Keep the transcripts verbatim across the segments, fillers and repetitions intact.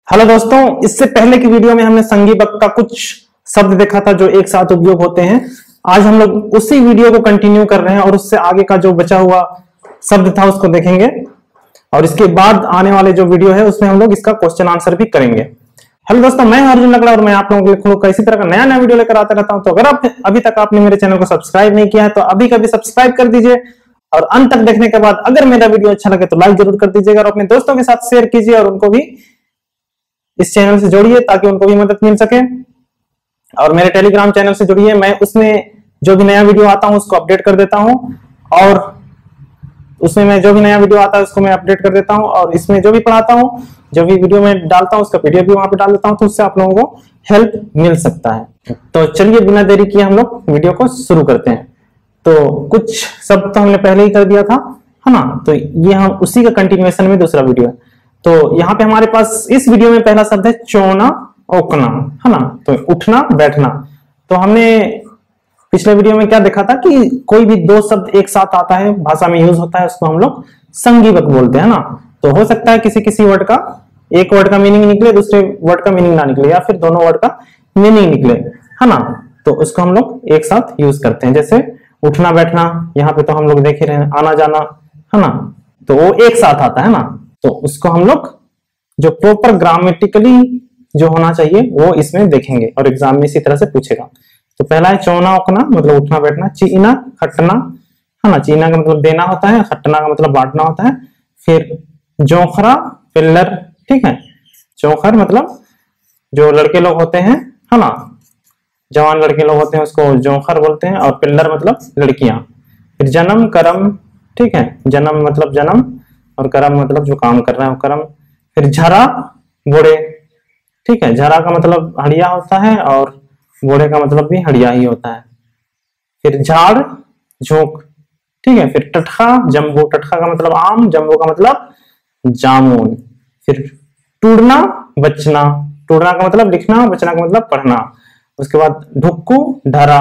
Hello दोस्तों, इससे पहले की वीडियो में हमने संघीबक का कुछ शब्द देखा था जो एक साथ उपयोग होते हैं। आज हम लोग उसी वीडियो को कंटिन्यू कर रहे हैं और उससे आगे का जो बचा हुआ शब्द था उसको देखेंगे और इसके बाद आने वाले जो वीडियो है उसमें हम लोग इसका क्वेश्चन आंसर भी करेंगे। हेलो दोस्तों, मैं अर्जुन लकड़ा और मैं आप लोगों के लिए इसी तरह का नया नया वीडियो लेकर आता रहता हूं। तो अगर आप अभी तक आपने मेरे चैनल को सब्सक्राइब नहीं किया है तो अभी कभी सब्सक्राइब कर दीजिए और अंत तक देखने के बाद अगर मेरा वीडियो अच्छा लगे तो लाइक जरूर कर दीजिएगा और अपने दोस्तों के साथ शेयर कीजिए और उनको भी इस चैनल से जोड़िए ताकि उनको भी मदद मिल सके। और मेरे टेलीग्राम चैनल से जुड़िए, मैं उसमें जो भी नया वीडियो आता हूं उसको अपडेट कर देता हूं और उसमें मैं जो भी नया वीडियो आता है उसको मैं अपडेट कर देता हूं और इसमें जो भी पढ़ाता हूं, जो भी वीडियो में डालता हूं उसका पीडीएफ भी वहां पे डाल देता हूं, तो उससे आप लोगों को हेल्प मिल सकता है। तो चलिए बिना देरी किए हम लोग वीडियो को शुरू करते हैं। तो कुछ शब्द तो हमने पहले ही कर दिया था, है ना। तो ये हम उसी का कंटिन्यूएशन में दूसरा वीडियो है। तो यहाँ पे हमारे पास इस वीडियो में पहला शब्द है चोना ओकना, है ना। तो उठना बैठना। तो हमने पिछले वीडियो में क्या देखा था कि कोई भी दो शब्द एक साथ आता है, भाषा में यूज होता है, उसको हम लोग संघीबक बोलते हैं ना। तो हो सकता है किसी किसी वर्ड का एक वर्ड का मीनिंग निकले, दूसरे वर्ड का मीनिंग ना निकले, या फिर दोनों वर्ड का मीनिंग निकले, है ना। तो उसको हम लोग एक साथ यूज करते हैं। जैसे उठना बैठना, यहाँ पे तो हम लोग देख ही रहे हैं, आना जाना, है ना। तो वो एक साथ आता है ना। तो उसको हम लोग जो प्रॉपर ग्रामेटिकली जो होना चाहिए वो इसमें देखेंगे और एग्जाम में इसी तरह से पूछेगा। तो पहला है चौना ओकना, मतलब उठना बैठना। चीना खटना, है ना। चीना का मतलब देना होता है, खटना का मतलब बांटना होता है। फिर जोखरा पिल्लर, ठीक है। चौखर मतलब जो लड़के लोग होते हैं, है ना, जवान लड़के लोग होते हैं उसको जोखर बोलते हैं। और पिल्लर मतलब लड़कियां। फिर जन्म करम, ठीक है। जन्म मतलब जन्म और करम मतलब जो काम कर रहा है वो करम। फिर झरा बोड़े, ठीक है। झरा का मतलब हड़िया होता है और बोड़े का मतलब भी हड़िया ही होता है। फिर झाड़ झोंक, ठीक है। फिर टटखा जम्बू, टटखा का मतलब आम, जम्बू का मतलब जामुन। फिर टूटना बचना, टूटना का मतलब लिखना, बचना का मतलब पढ़ना। उसके बाद ढुक्कू ढरा,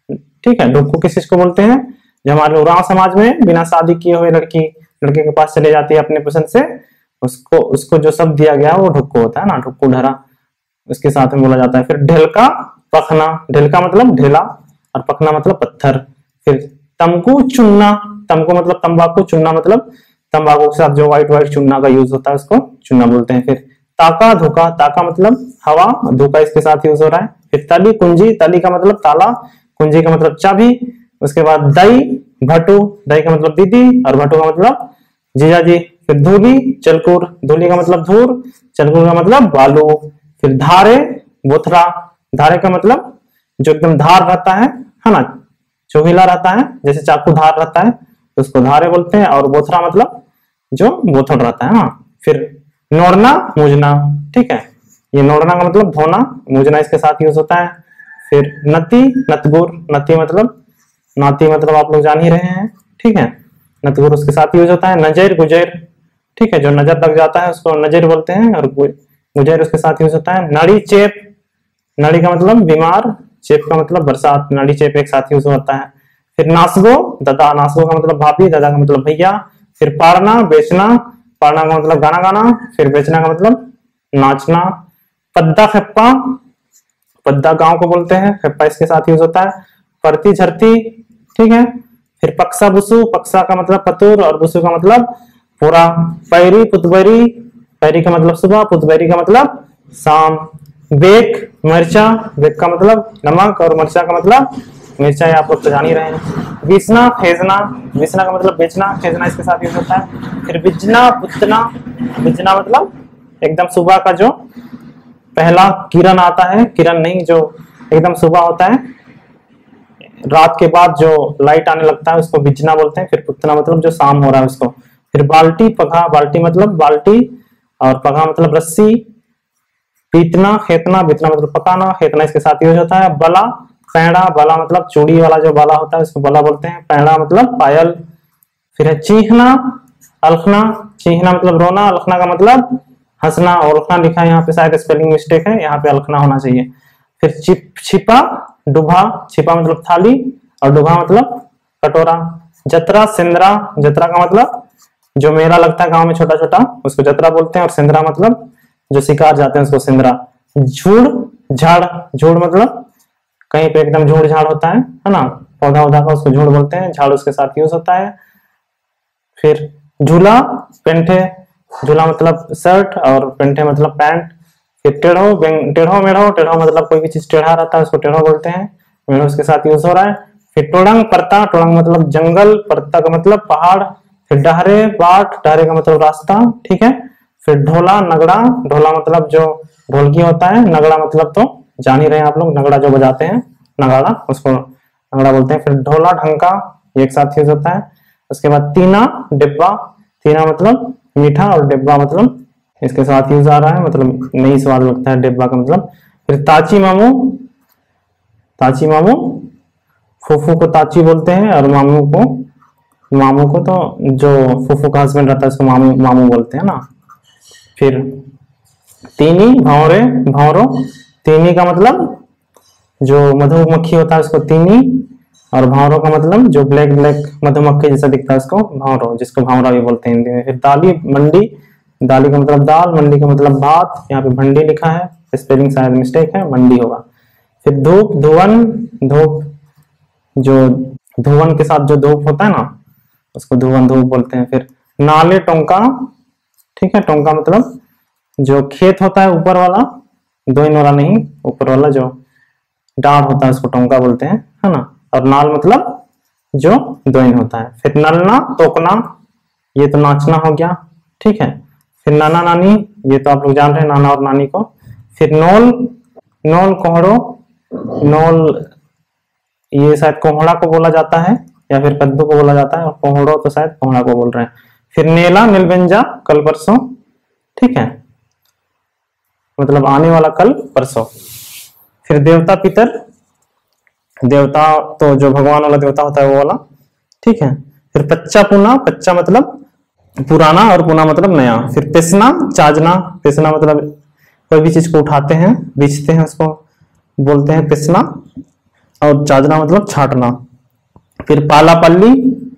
ठीक है। ढुक्कू किस चीज को बोलते हैं? जो हमारे उरांव समाज में बिना शादी किए हुए लड़की लड़के के पास चले जाती है अपने पसंद से, उसको उसको जो शब्द दिया गया वो ढुक्कू होता है ना, ढुक्कू ढरा, उसके साथ में बोला जाता है। फिर ढेलका पखना, ढेलका मतलब ढेला और पखना मतलब पत्थर। फिर तमकू चुनना, तमकू मतलब तंबाकू, चुनना मतलब तंबाकू के साथ जो व्हाइट व्हाइट चुनना का यूज होता है उसको चुनना बोलते हैं। फिर ताका धोखा, ताका मतलब हवा, धोखा इसके साथ यूज हो रहा है। फिर तली कुंजी, तली का मतलब ताला, कुंजी का मतलब चाबी। उसके बाद दई भटू, दई का मतलब दीदी और भटू का मतलब जीजाजी। फिर धूली चलकुर, धूली का मतलब धूर, चलकुर का मतलब बालू। फिर धारे बोथरा, धारे का मतलब जो एकदम धार रहता है, है ना, चोहिला रहता है, जैसे चाकू धार रहता है तो उसको धारे बोलते हैं। और बोथरा मतलब जो बोथड़ रहता है ना। फिर नोड़ना मूजना, ठीक है। ये नोड़ना का मतलब धोना, मूजना इसके साथ यूज होता है। फिर नती नतगुर, नती मतलब नाती मतलब आप लोग जान ही रहे हैं, ठीक है। नतगुर उसके साथ यूज होता है। नजर गुजर, ठीक है, जो नजर लग जाता है उसको नजर बोलते हैं और गुजर उसके साथ यूज होता है। नड़ी चेप, नड़ी का मतलब बीमार, चेप का मतलब बरसात, नड़ी चेप एक साथ यूज होता है। फिर नासगो दादा, नासगो का मतलब भाभी, दादा का मतलब भैया। फिर पारना बेचना, पारना का मतलब गाना गाना, फिर बेचना का मतलब नाचना। पद्दा खेप्पा, पद्दा गांव को बोलते हैं, खेप्पा इसके साथ यूज होता है। परती झरती, ठीक है। फिर पक्सा बुसु, पक्सा का मतलब पतुर और बुसु का मतलब पूरा। पैरी पुतबरी, पैरी का मतलब सुबह, पुतबरी का मतलब शाम। बेक मिर्चा, बेक का मतलब नमक और मिर्चा का मतलब मिर्चा, आप लोग तो जान ही रहे हैं। बीसना खेजना, बीसना का मतलब बेचना, खेजना इसके साथ यूज होता है। फिर बिजना पुतना, बिजना मतलब एकदम सुबह का जो पहला किरण आता है, किरण नहीं, जो एकदम सुबह होता है, रात के बाद जो लाइट आने लगता है उसको बिजना बोलते हैं। फिर पुतना मतलब जो शाम हो रहा है उसको। फिर बाल्टी पघा, बाल्टी मतलब बाल्टी और पघा मतलब रस्सी। पीतना खेतना, बीतना मतलब पकाना, खेतना इसके साथ यूज होता है। बला पैड़ा, बला मतलब चूड़ी वाला जो बाला होता है उसको बला बोलते हैं। पैड़ा मतलब पायल। फिर है चीखना अलखना, चीखना मतलब रोना, अलखना का मतलब हंसना। और अलखना लिखा है यहाँ पे, शायद स्पेलिंग मिस्टेक है, यहाँ पे अलखना होना चाहिए। फिर चिप छिपा डुभा, छिपा मतलब थाली और डुभा मतलब कटोरा। जतरा सिंदरा, जतरा का मतलब जो मेला लगता है गांव में छोटा छोटा उसको जतरा बोलते हैं। और सिंदरा मतलब जो शिकार जाते हैं उसको सिंदरा। झूड़ झाड़, झूड़ मतलब कहीं पे एकदम झूड़ झाड़ होता है है ना, पौधा उधा का, उसको झूड़ बोलते हैं। झाड़ उसके साथ यूज होता है। फिर झूला पेंठे, झूला मतलब शर्ट और पेंठे मतलब पैंट। फिर टेढ़ो, टेढ़ो मेढ़ो, टेढ़ो मतलब कोई भी चीज टेढ़ा रहता है उसको टेढ़ो बोलते हैं, मेढ़ो उसके साथ यूज हो रहा है। फिर टोड़ंग परता, टोड़ंग मतलब जंगल, परता का मतलब पहाड़। फिर डहरे बाट, डहरे का मतलब रास्ता, ठीक है। फिर ढोला नगड़ा, ढोला मतलब जो ढोलकी होता है, नगड़ा मतलब तो जान ही रहे हैं आप लोग, नगड़ा जो बजाते हैं नगाड़ा, उसको नगड़ा बोलते हैं। फिर ढोला ढंका, एक साथ यूज होता है। उसके बाद तीना डिब्बा, तीना मतलब मीठा और डिब्बा मतलब इसके साथ यूज आ रहा है, मतलब नहीं स्वाद लगता है डिब्बा का मतलब। फिर ताची मामू, ताची मामू फूफू को ताची बोलते हैं और मामू को, मामू को तो जो फूफू का हस्बैंड रहता है उसको मामू मामू बोलते हैं ना। फिर तीनी भौरे, भौरो, तीनी का मतलब जो मधुमक्खी होता है उसको तीनी, और भौरों का मतलब जो ब्लैक ब्लैक मधुमक्खी जैसा दिखता है उसको भौरों, जिसको भौरा भी बोलते हैं हिंदी में। फिर दाली मंडी, दाली का मतलब दाल, मंडी का मतलब भात, यहाँ पे भंडी लिखा है, स्पेलिंग शायद मिस्टेक है, मंडी होगा। फिर धूप धुवन, धूप जो धुवन के साथ जो धूप होता है ना उसको धुवन धूप बोलते हैं। फिर नाले टोंका, ठीक है, टोंका मतलब जो खेत होता है ऊपर वाला, दोइन वाला नहीं, ऊपर वाला जो डाढ़ होता है उसको टोंका बोलते हैं, है ना। और नाल मतलब जो दोइन होता है। फिर नलना तोकना, ये तो नाचना हो गया, ठीक है। फिर नाना नानी, ये तो आप लोग जान रहे हैं नाना और नानी को। फिर नोल, नोल कोहड़ो, नोल ये शायद कोहड़ा को बोला जाता है या फिर कद्दू को बोला जाता है, और कोहड़ो तो शायद कोहड़ा को बोल रहे हैं। फिर नेला नीलबेंजा कल परसों, ठीक है, मतलब आने वाला कल परसों। फिर देवता पितर, देवता तो जो भगवान वाला देवता होता है वो वाला, ठीक है। फिर पच्चा पुना, पच्चा मतलब पुराना और पुना मतलब नया। फिर पिसना चाजना, पिसना मतलब कोई भी चीज को उठाते हैं बेचते हैं उसको बोलते हैं पिसना, और चाजना मतलब छाटना। फिर पाला पल्ली,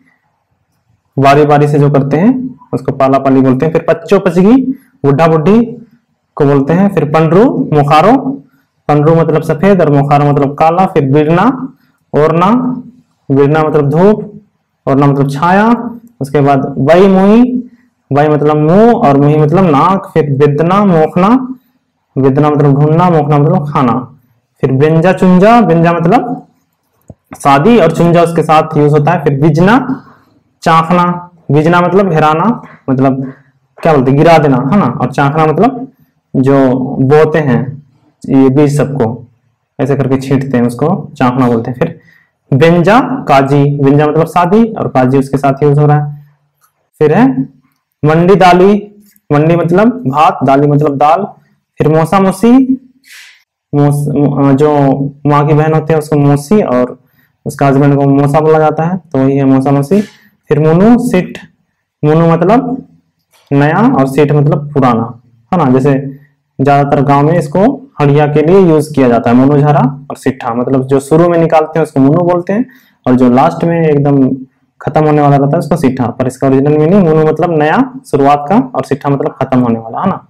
बारी बारी से जो करते हैं उसको पाला पल्ली बोलते हैं। फिर पच्चो पचगी, बुढ़ा बुढ़ी को बोलते हैं। फिर पंडरू मुखारो, पंडरू मतलब सफेद और मुखारो मतलब काला। फिर बिरना ओरना, बिरना मतलब धूप, ओरना मतलब छाया। उसके बाद बई मुही, बई मतलब मुंह और मुही मतलब नाक। फिर बिदना मोखना, बिदना मतलब ढूंढना, मोखना मतलब खाना। फिर बेंजा चुंजा, बेंजा मतलब शादी और चुंजा उसके साथ यूज होता है। फिर बिजना चाखना, बिजना मतलब हेराना, मतलब क्या बोलते गिरा देना, है ना। और चाखना मतलब जो बोते हैं ये बीज सबको ऐसे करके छींटते हैं उसको चाखना बोलते हैं। फिर बेंजा काजी, बेंजा मतलब शादी और काजी उसके साथ यूज हो रहा है। फिर है मंडी दाली, मंडी मतलब भात, दाली मतलब दाल। फिर मोसा मोसी, मोस, जो माँ की बहन होती है उसको मोसी और उसका हस्बैंड को मोसा बोला जाता है, तो वही है मोसा मोसी। फिर मुनु सिट, मुनु मतलब नया और सिट मतलब पुराना, है ना। जैसे ज्यादातर गांव में इसको हड़िया के लिए यूज किया जाता है, मुनुझारा और सिट्ठा, मतलब जो शुरू में निकालते हैं उसको मुनु बोलते हैं और जो लास्ट में एकदम खत्म होने वाला रहता है उसको सिट्ठा। पर इसका ओरिजिनल मीनिंग मुनु मतलब नया शुरुआत का और सिट्ठा मतलब खत्म होने वाला, है ना।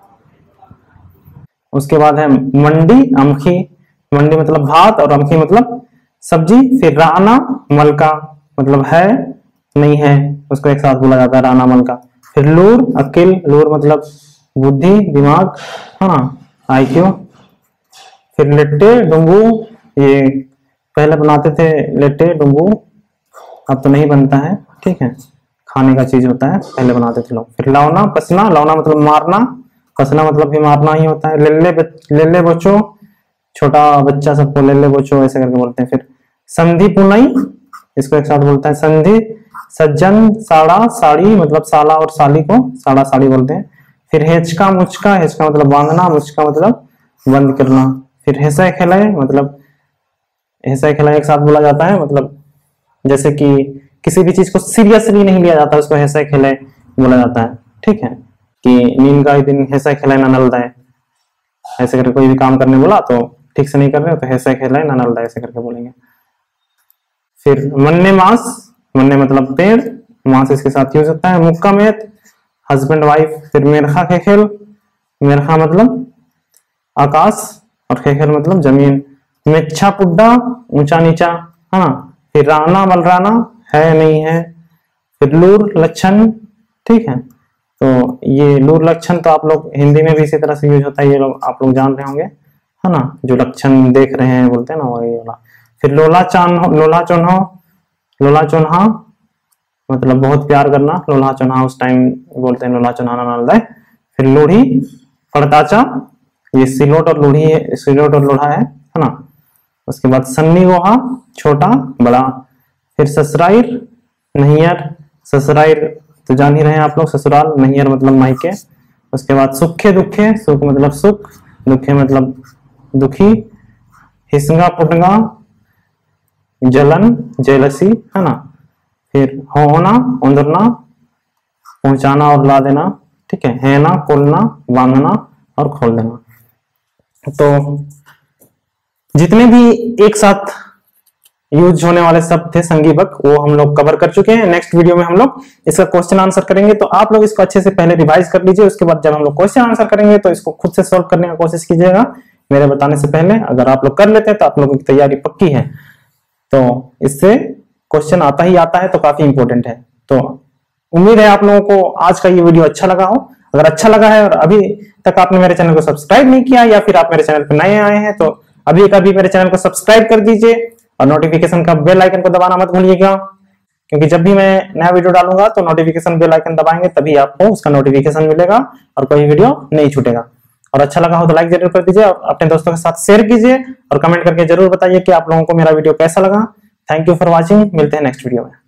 उसके बाद है मंडी अमखी, मंडी मतलब भात और अमखी मतलब सब्जी। फिर राना मलका मतलब है नहीं है, उसको एक साथ बोला जाता है राना मलका। फिर लूर अकिल, लूर मतलब बुद्धि दिमाग, है ना, आईक्यू। फिर लिट्टे डुंगू, ये पहले बनाते थे लिट्टे डुंगू, अब तो नहीं बनता है, ठीक है, खाने का चीज होता है, पहले बनाते थे लोग। फिर लौना पसना, लौना मतलब मारना, पसना मतलब भी मारना ही होता है। लेले लेले बच्चो, छोटा बच्चा सबको लेले बच्चो ऐसे करके बोलते हैं। फिर संधि पुनई, इसको एक साथ बोलता है संधि। सज्जन साड़ा साड़ी मतलब साला और साली को साड़ा साड़ी बोलते हैं। फिर हेचका मुचका, हेचका मतलब बांधना, मुचका मतलब बंद करना। फिर हेसा खेलाए मतलब हेसा खेलाए एक साथ बोला जाता है, मतलब जैसे कि किसी भी चीज को सीरियसली नहीं लिया जाता उसको हेसा खेलाए बोला जाता है, ठीक है। कि नींद का दिन हेसा खेलाए ना नलदाए, ऐसे करके कोई भी काम करने बोला तो ठीक से नहीं कर रहे हो तो हेसा खेलाए ना नलदाए ऐसे करके बोलेंगे। फिर मन्ने मास, मन्ने मतलब पेड़, मास इसके साथ यूज होता है। मुक्का मेत हस्बैंड वाइफ। फिर मेरखा के खेल, मेरखा मतलब आकाश और खेखेर मतलब जमीन। मेच्छा पुड्डा ऊंचा नीचा, है ना। फिर राना बलराना है नहीं है। फिर लूर लक्षण, ठीक है। तो ये लूर लक्षण तो आप लोग हिंदी में भी इसी तरह से यूज होता है, ये लोग आप लोग जान रहे होंगे, है ना। जो लक्षण देख रहे हैं बोलते हैं ना, वही वाला। फिर लोला चान लोला चोन्हा, लोला चोन्हा मतलब बहुत प्यार करना, लोला चोन्हा उस टाइम बोलते हैं, लोला चोन्हा नाल। फिर लोढ़ी फड़ताचा, ये सिलोट और लोढ़ी है, सिलोट और लोढ़ा है, है ना। उसके बाद सन्नी गोहा छोटा बड़ा। फिर ससुराइर नैयर, ससुराइर तो जान ही रहे हैं आप लोग, ससुराल, नैयर मतलब मायके। उसके बाद सुखे दुखे, सुख मतलब सुख, दुखे मतलब दुखी। हिस्ंगा पुटंगा जलन जेलसी, है ना। फिर होना उंदरना, पहुंचाना और ला देना, ठीक है। हैना खोलना, बांधना और खोल देना। तो जितने भी एक साथ यूज होने वाले शब्द थे संगीबक, वो हम लोग कवर कर चुके हैं। नेक्स्ट वीडियो में हम लोग इसका क्वेश्चन आंसर करेंगे, तो आप लोग इसको अच्छे से पहले रिवाइज कर लीजिए। उसके बाद जब हम लोग क्वेश्चन आंसर करेंगे तो इसको खुद से सॉल्व करने का कोशिश कीजिएगा मेरे बताने से पहले। अगर आप लोग कर लेते हैं तो आप लोगों की तैयारी पक्की है। तो इससे क्वेश्चन आता ही आता है, तो काफी इंपॉर्टेंट है। तो उम्मीद है आप लोगों को आज का ये वीडियो अच्छा लगा हो। अगर अच्छा लगा है और अभी तक आपने मेरे चैनल को सब्सक्राइब नहीं किया, या फिर आप मेरे चैनल पर नए आए हैं, तो अभी कभी मेरे चैनल को सब्सक्राइब कर दीजिए और नोटिफिकेशन का बेल आइकन को दबाना मत भूलिएगा, क्योंकि जब भी मैं नया वीडियो डालूंगा तो नोटिफिकेशन बेल आइकन दबाएंगे, तभी आपको उसका नोटिफिकेशन मिलेगा और कोई वीडियो नहीं छूटेगा। और अच्छा लगा हो तो लाइक जरूर कर दीजिए और अपने दोस्तों के साथ शेयर कीजिए और कमेंट करके जरूर बताइए कि आप लोगों को मेरा वीडियो कैसा लगा। थैंक यू फॉर वॉचिंग, मिलते हैं नेक्स्ट वीडियो में।